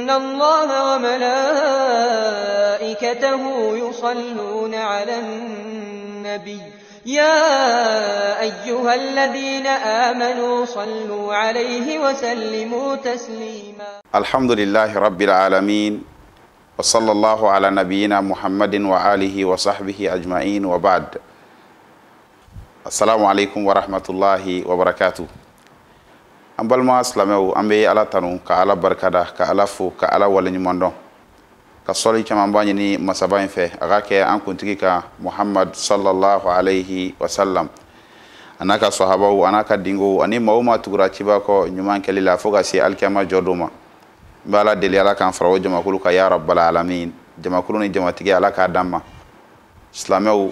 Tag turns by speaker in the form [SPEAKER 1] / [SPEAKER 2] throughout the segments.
[SPEAKER 1] إن الله وملائكته يصلون على النبي يا أيها الذين آمنوا صلوا عليه وسلموا تسليما.
[SPEAKER 2] الحمد لله رب العالمين وصلى الله على نبينا محمد وآله وصحبه أجمعين وبعد. السلام عليكم ورحمة الله وبركاته. أمبال ما أسلمه أمبي على تنو كعلى بركة كعلى فو كعلى ولني مندون كصلي كمان بانيني مسابين فيه أغاكي أنكم تيجي محمد صلى الله عليه وسلم أنا كصحابه وأنا كدينغو أني ما تقرأ تباكو نيمان كليلا فوق سي الكما جودوما bala deli ala kan farawo jamakulu ka ya rabbal alamin jamakulu ni jamatigi ala ka damma islamew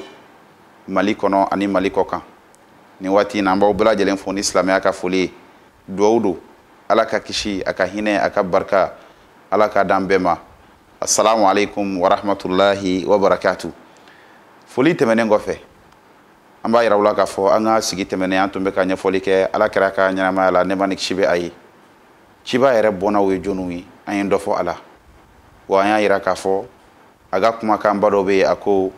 [SPEAKER 2] malikono ani maliko kan ni wati na mbaw bula jelen foni islamé aka fuli duwudu ala ka kishi aka hine aka barka ala ka dambema. Assalamu alaikum wa rahmatullahi wa barakatuh. Fuli temene ngofe amba yira wala ka fo anga sigi temene antumbe ka nya foli ke ala kira ka nya ma ala ne manik shibe ayi ciba yɛrɛ bɔna o ye jonu ye an ye dɔ fɔ a la wa an y'a yira k'a fɔ a ka kumakan ba dɔ bɛ yen a ko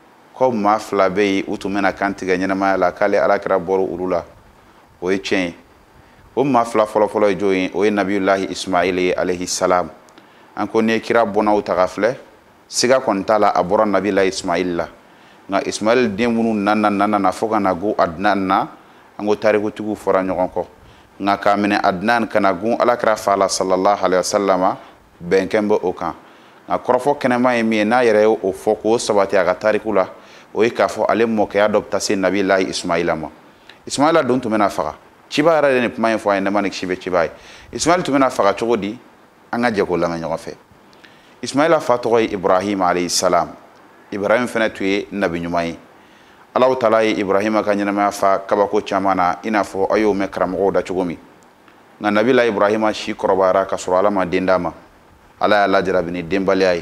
[SPEAKER 2] maa fila bɛ yen u tun bɛna kan tigɛ ɲɛnamaya la k'ale alakira bɔra olu la o ye tiɲɛ ye o maa fila fɔlɔfɔlɔ ye jɔn ye o ye nabiyulahi ismail ye alayhi salam an ko ni kira bɔna o ta ka filɛ siga kɔni t'a la a bɔra nabiyulahi ismail la nka ismail den minnu nana fo ka na go adnan na an ko tarikutigiw fɔra ɲɔgɔn kɔ nga kamene adnan kana gun alakira fala sallallahu alaihi wasallam benkembe okan nga korofo kenema yemi na yere o foko sabati aga tariku la o yi kafo ale moke adopta se nabillahi ismaila ma ismaila don to mena faga ciba yara ne puma fo ay namanik cibe cibai ismail to mena faga cogodi anga jego la nga fe ismaila fatoy ibrahim alayhi salam ibrahim fena tuye nabi nyumai Allah Ta'ala Ibrahim ka nyama fa kabako chamana inafo ayo me karamo da chugomi nga nabila Ibrahim shi korobara ka surala ma dendama ala la jarabi ni dembali ay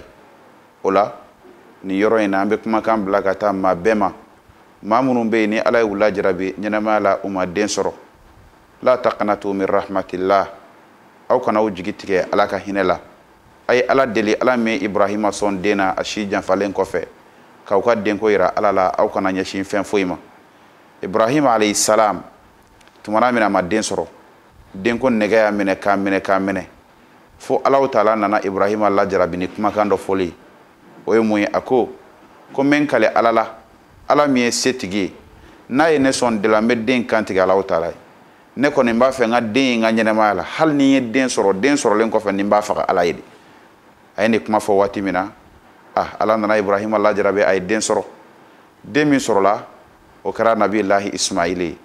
[SPEAKER 2] ola ni yoro ina ambe kuma kan blagata ma bema mamunun be ni ala wula jarabi nyama la umma den soro la taqnatu min rahmatillah aw kana wujigitike ala ka hinela ay ala deli ala me Ibrahim son dena ashi janfalen ko fe ka ka den ko ira alala aw kana nyashin fen foyima Ibrahim alayhi salam tumana mina ma den soro den ko nega ya mine ka mine fo Allah Ta'ala nana Ibrahim Allah jarabini kuma kan do foli o ye moy ako ko men kale alala ala mi setigi na ye ne son de la me den kantiga Allah Ta'ala ne ko nimba fe nga den nga nyene mala hal ni ye den soro len ko fe nimba fa ala yidi ay ni kuma fo wati mina ala nana Ibrahim Allah jarabe ay den soro den min soro la o kara nabillahi ismaili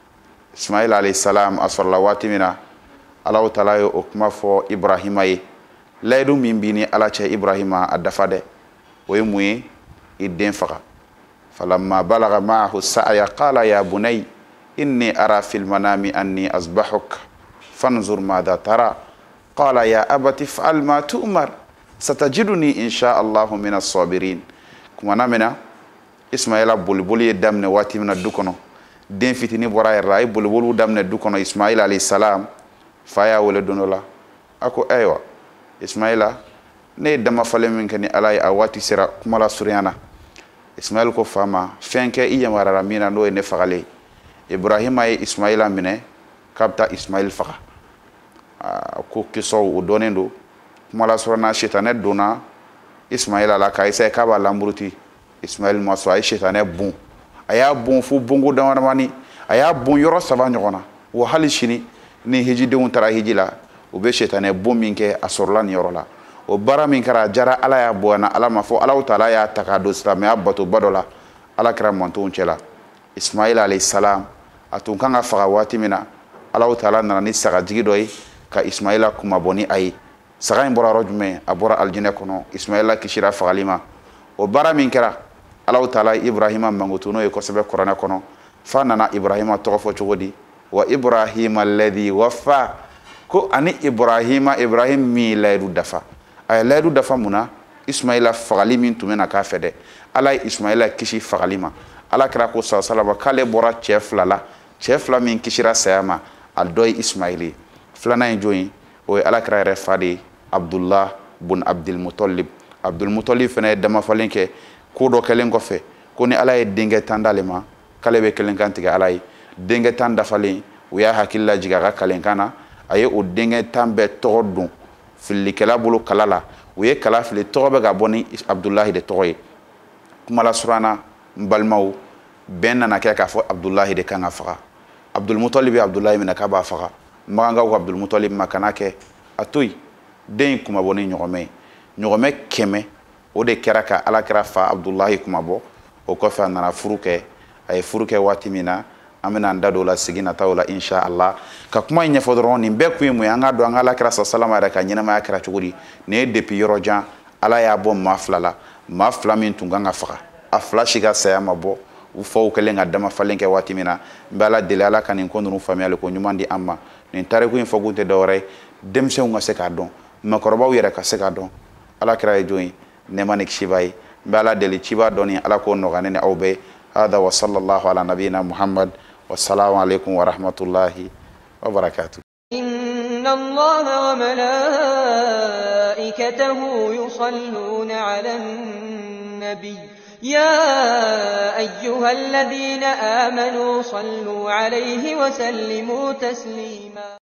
[SPEAKER 2] alayhi salam asalla wati mina Allah Ta'ala o kuma fo Ibrahim ay laydu min bini ala che Ibrahim adafade o yemuye den faga falamma balagha ma'ahu sa'ya qala ya bunay inni ara fil manami anni azbahuk fanzur madha tara qala ya abati fa'al ma tu'mar satajiduni insha Allah min as-sabirin. Kuma namena Ismaila bulbuli damne wati mina dukono den fitini bora yara ay bulbulu damne dukono Ismaila alayhi salam faya wala donola ako aywa Ismaila ne dama fale min kani alay awati sira kuma la suryana Ismail ko fama fenke iya marara mina no ne fagale Ibrahim ay Ismaila mine kapta Ismail faga ko kiso o donendo mala surana shetane dona Ismail ala ka isa ka ba lamburuti Ismail maso ay shetane bon aya bon fu bongo damarmani aya bon yoro saba nyona wa hali shini ni hiji de untara hijila o be shetane bon minke asorlan yoro la o bara min kara jara ala ya bona ala mafo ala Ta'ala ya takado islamia bato badola ala kra monto unchela Ismail alayhi salam atun kanga faga wati mina ala Ta'ala nana ni saga jigidoy ka Ismaila kuma boni ay saga bora rojume abora aljine kono Ismaila kishira fagalima o bara min kera Allah Ta'ala Ibrahima mangutuno e ko sebe Qur'ana kono fa nana Ibrahima tofo chogodi wa Ibrahima alladhi waffa ko ani Ibrahim mi laydu dafa ay laydu dafa muna Ismaila fagali min tumena ka fede ala Ismaila kishi fagalima ala kira ko sallallahu kale bora chefla min kishira sayama al doy Ismaili flana enjoy o ala kira refadi Abdullah bun Abdul Muttalib. Abdul Muttalib fana ye dama falen kɛ ko dɔ kɛlen kɔfɛ ko ni Ala ye denkɛ 10 d'ale ma k'ale bɛ kelen kan tigɛ Ala ye. Denkɛ 10 dafalen u y'a hakili lajigin a ka kalenkan na, a ye o denkɛ 10 bɛɛ tɔgɔ don fililikɛla bolo kala la. U ye kala fili, tɔgɔ bɛ ka bɔ ni Abdullahi de tɔgɔ ye. Kuma la surana n balimaw, bɛn nana kɛ k'a fɔ Abdullahi de kan ka faga. Abdul Muttalib ye Abdullahi minɛ k'a b'a faga. Magankaw ko Abdul Muttalib ma kana kɛ, a to yen, den in kuma bɔ ni ɲɔgɔmɛ ye. Ɲɔgɔmɛ 100 o de kɛra ka Alakira fa Abdullahi kuma bɔ. O kɔfɛ a nana furu kɛ. A ye furu kɛ waati min na an bɛna an da don o la sigi nataw la insha Allah. Ka kuma in ɲɛfɔ dɔrɔn nin bɛɛ kun ye mun ye, an ka dɔn an ka Alakira sallallahu yɛrɛ ka ɲɛnamaya kɛra cogo di. Nin ye depuis yɔrɔ jan Ala y'a bɔ maa 2 la, maa 2 min tun kan ka faga. A 2 si ka saya ma bɔ. U faw kɛlen ka dama falen kɛ waati min na. N bɛ Ala deli Ala ka nin ko ninnu faamuyali ko ɲuman di an ma. Nin tariku in fɔ kun tɛ dɔwɛrɛ ye, denmisɛnw ka se k'a dɔn, maakɔrɔbaw yɛrɛ ka se k'a dɔn. Alakira ye jɔn ye? Nɛɛma ni kisi b'a ye. N bɛ Ala deli ciba dɔnni Ala k'o nɔgɔya ne ni aw bɛɛ. هذا وصلى الله على نبينا محمد والسلام عليكم ورحمة الله وبركاته.
[SPEAKER 1] إن الله وملائكته يصلون على النبي يا أيها الذين آمنوا صلوا عليه وسلموا تسليما.